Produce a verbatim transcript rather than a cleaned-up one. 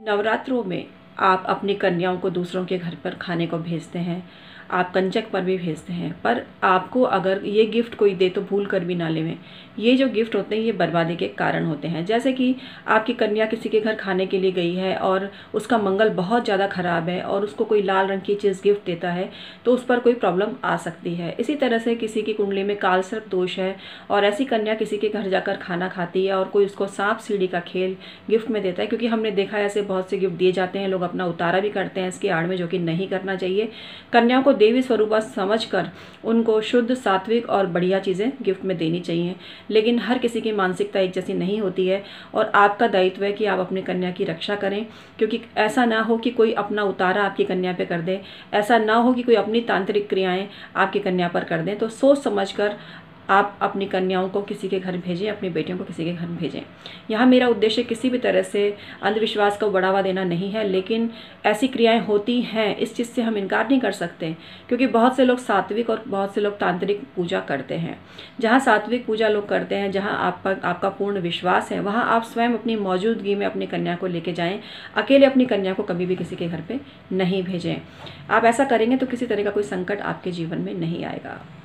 नवरात्रों में आप अपनी कन्याओं को दूसरों के घर पर खाने को भेजते हैं, आप कंजक पर भी भेजते हैं, पर आपको अगर ये गिफ्ट कोई दे तो भूल कर भी ना लेवें। ये जो गिफ्ट होते हैं ये बर्बादी के कारण होते हैं। जैसे कि आपकी कन्या किसी के घर खाने के लिए गई है और उसका मंगल बहुत ज़्यादा ख़राब है और उसको कोई लाल रंग की चीज़ गिफ्ट देता है तो उस पर कोई प्रॉब्लम आ सकती है। इसी तरह से किसी की कुंडली में कालसर्प दोष है और ऐसी कन्या किसी के घर जाकर खाना खाती है और कोई उसको सांप सीढ़ी का खेल गिफ्ट में देता है, क्योंकि हमने देखा है ऐसे बहुत से गिफ्ट दिए जाते हैं, लोग अपना उतारा भी करते हैं इसकी आड़ में, जो कि नहीं करना चाहिए। कन्याओं को देवी स्वरूपा समझकर उनको शुद्ध, सात्विक और बढ़िया चीज़ें गिफ्ट में देनी चाहिए। लेकिन हर किसी की मानसिकता एक जैसी नहीं होती है और आपका दायित्व है कि आप अपनी कन्या की रक्षा करें, क्योंकि ऐसा ना हो कि कोई अपना उतारा आपकी कन्या पे कर दे, ऐसा ना हो कि कोई अपनी तांत्रिक क्रियाएं आपकी कन्या पर कर दें। तो सोच समझकर आप अपनी कन्याओं को किसी के घर भेजें, अपनी बेटियों को किसी के घर भेजें। यहाँ मेरा उद्देश्य किसी भी तरह से अंधविश्वास को बढ़ावा देना नहीं है, लेकिन ऐसी क्रियाएं होती हैं, इस चीज़ से हम इनकार नहीं कर सकते, क्योंकि बहुत से लोग सात्विक और बहुत से लोग तांत्रिक पूजा करते हैं। जहाँ सात्विक पूजा लोग करते हैं, जहाँ आपका आपका पूर्ण विश्वास है, वहाँ आप स्वयं अपनी मौजूदगी में अपनी कन्या को लेके जाएँ। अकेले अपनी कन्या को कभी भी किसी के घर पर नहीं भेजें। आप ऐसा करेंगे तो किसी तरह का कोई संकट आपके जीवन में नहीं आएगा।